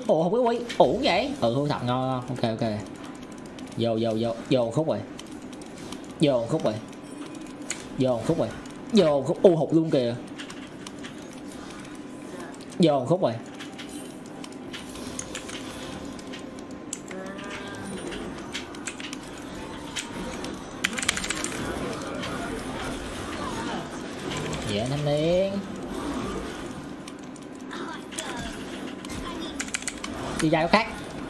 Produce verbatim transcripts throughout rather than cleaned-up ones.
ủa không có quy ủ vậy. Ừ hư thật ngon ngon. Ok ok. Vô vô vô vô khúc rồi. Vô khúc rồi. Vô khúc rồi. Vô khúc u hụt luôn kìa. Vô khúc rồi. Dễ thanh niên. Đi ra chỗ khác.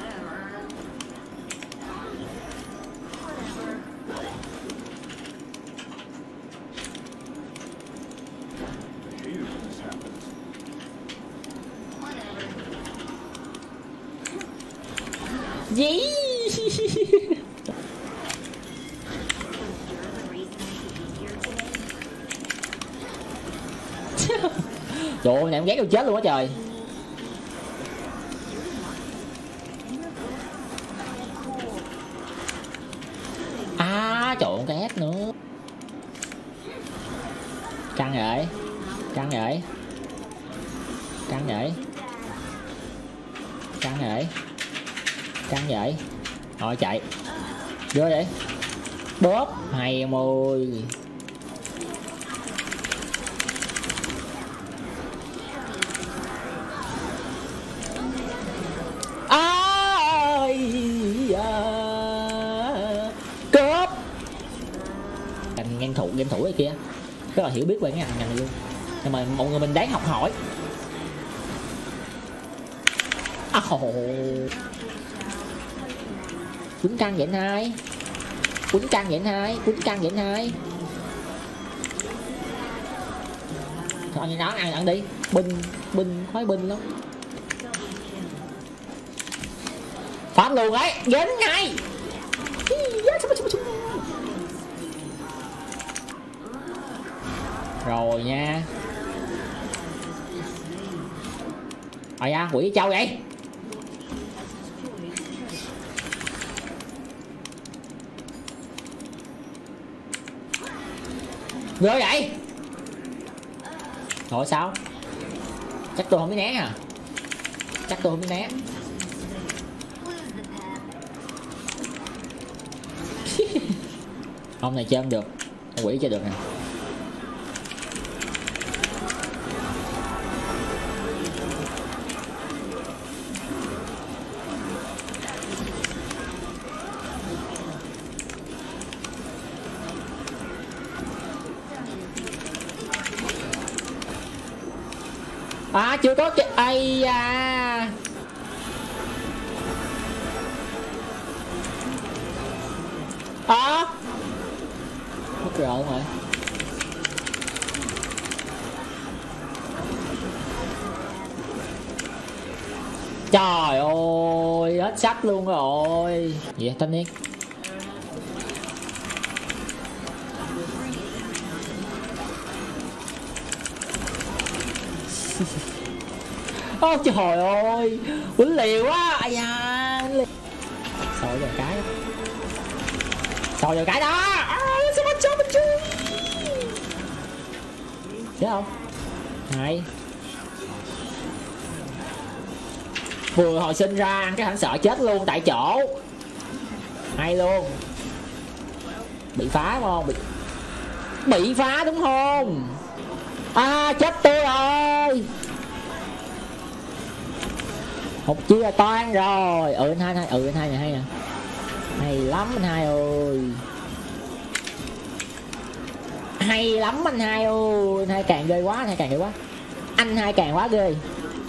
Gì? Trời ơi, này em ghét tôi chết luôn á trời. À, trời ơi, ghét nữa. Căng vậy. Căng vậy. Căng vậy. Căng vậy. Căng vậy. Rồi chạy. Vô vậy. Bóp. Hay môi. Cướp. Thành game thủ game thủ này kia rất là hiểu biết về cái ngành ngành này luôn, nhưng mà mọi người mình đáng học hỏi. Oh. Quýnh căng vậy hai. Quýnh căng vậy hai. Quýnh căng vậy hai. Thôi như đó ăn ăn đi. Binh binh khói binh lắm. Phát luôn ấy. Dính ngay. Rồi nha. Rồi nha, quỷ châu vậy. Rồi vậy. Rồi sao? Chắc tôi không biết né à. Chắc tôi không biết né. Ông này chơi không được. Quỷ chơi được nè. À chưa có cái ai da. À mất rồi không rồi. Trời ơi hết sách luôn rồi. Gì thanh niên. Ôi trời ơi quýnh liều quá. Ai da. Soi vào cái. Soi vào cái đó. À, sao mà cho mình chơi. Chết không? Hay. Vừa hồi sinh ra ăn cái hẳn sợ chết luôn tại chỗ. Hay luôn. Bị phá không? Bị Bị phá đúng không? À chết tôi rồi. Một chia toan rồi. Ừ anh hai hai. Ừ anh hai này hay nè. Hay lắm anh hai ơi. Hay lắm anh hai ơi. Anh hai càng ghê quá. Anh hai càng ghê quá. Anh hai càng quá ghê.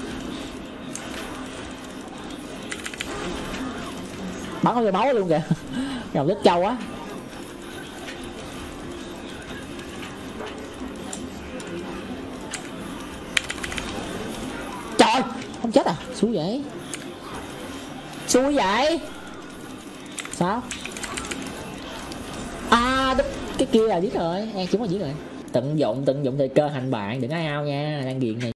Bắn cái máu luôn kìa. Ngầu đít trâu á. Trời không chết à. Xui vậy. Xui vậy. Sao? À cái kia là giết rồi. Em chúng là giết rồi. Tận dụng tận dụng thời cơ hành bạn. Đừng ai ao nha. Đang ghiền này.